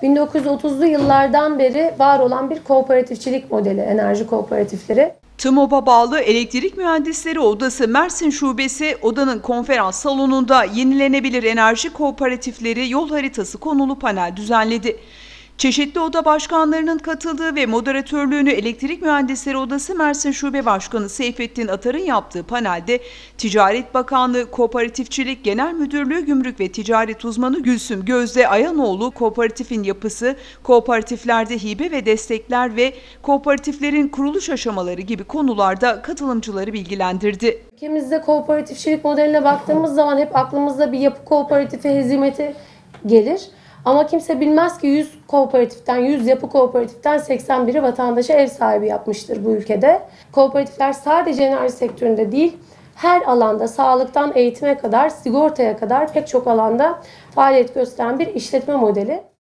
1930'lu yıllardan beri var olan bir kooperatifçilik modeli, enerji kooperatifleri. TMOB'a bağlı Elektrik Mühendisleri Odası Mersin Şubesi, odanın konferans salonunda yenilenebilir enerji kooperatifleri yol haritası konulu panel düzenledi. Çeşitli oda başkanlarının katıldığı ve moderatörlüğünü Elektrik Mühendisleri Odası Mersin Şube Başkanı Seyfettin Atar'ın yaptığı panelde Ticaret Bakanlığı Kooperatifçilik Genel Müdürlüğü Gümrük ve Ticaret Uzmanı Gülsüm Gözde Ayanoğlu, kooperatifin yapısı, kooperatiflerde hibe ve destekler ve kooperatiflerin kuruluş aşamaları gibi konularda katılımcıları bilgilendirdi. Ülkemizde kooperatifçilik modeline baktığımız zaman hep aklımızda bir yapı kooperatifi hezimeti gelir. Ama kimse bilmez ki 100 kooperatiften, 100 yapı kooperatiften 81'i vatandaşa ev sahibi yapmıştır bu ülkede. Kooperatifler sadece enerji sektöründe değil, her alanda, sağlıktan eğitime kadar, sigortaya kadar pek çok alanda faaliyet gösteren bir işletme modeli.